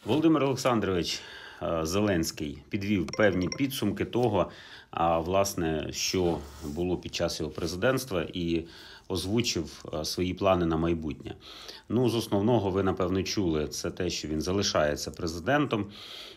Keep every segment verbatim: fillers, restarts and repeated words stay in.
Володимир Олександрович Зеленський підвів певні підсумки того, власне, що було під час його президентства, і озвучив свої плани на майбутнє. Ну, з основного ви, напевно, чули, це те, що він залишається президентом.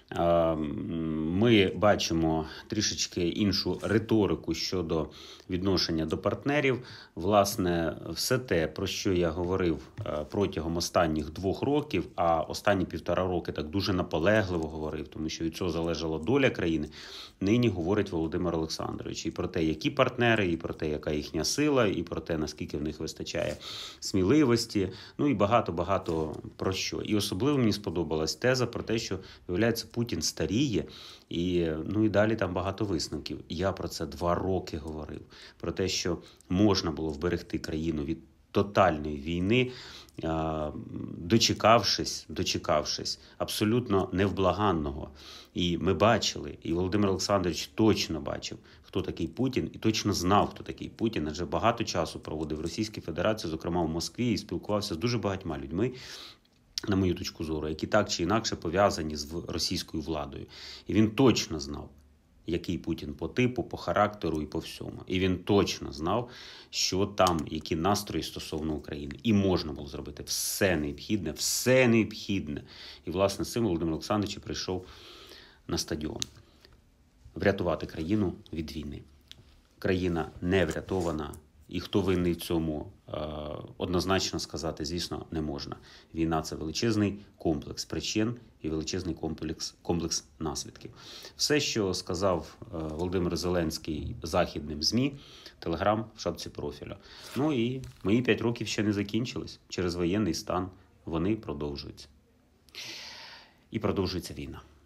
Ми бачимо трішечки іншу риторику щодо відношення до партнерів. Власне, все те, про що я говорив протягом останніх двох років, а останні півтора роки так дуже наполегливо говорив, тому що від цього залежала доля країни, нині говорить Володимир Олександрович. І про те, які партнери, і про те, яка їхня сила, і про те, наскільки в них вистачає сміливості, ну і багато-багато про що. І особливо мені сподобалась теза про те, що, виявляється, Путін старіє, і, ну, і далі там багато висновків. Я про це два роки говорив. Про те, що можна було вберегти країну від тотальної війни, дочекавшись, дочекавшись абсолютно невблаганного. І ми бачили, і Володимир Олександрович точно бачив, хто такий Путін, і точно знав, хто такий Путін, адже багато часу проводив в Російській Федерації, зокрема в Москві, і спілкувався з дуже багатьма людьми, на мою точку зору, які так чи інакше пов'язані з російською владою. І він точно знав, який Путін по типу, по характеру і по всьому. І він точно знав, що там, які настрої стосовно України. І можна було зробити все необхідне, все необхідне. І, власне, з цим Володимир Олександрович прийшов на стадіон. Врятувати країну від війни. Країна не врятована. І хто винний в цьому, однозначно сказати, звісно, не можна. Війна – це величезний комплекс причин і величезний комплекс, комплекс наслідків. Все, що сказав Володимир Зеленський західним ЗМІ, Телеграм в шапці профіля. Ну і мої п'ять років ще не закінчились. Через воєнний стан вони продовжуються. І продовжується війна.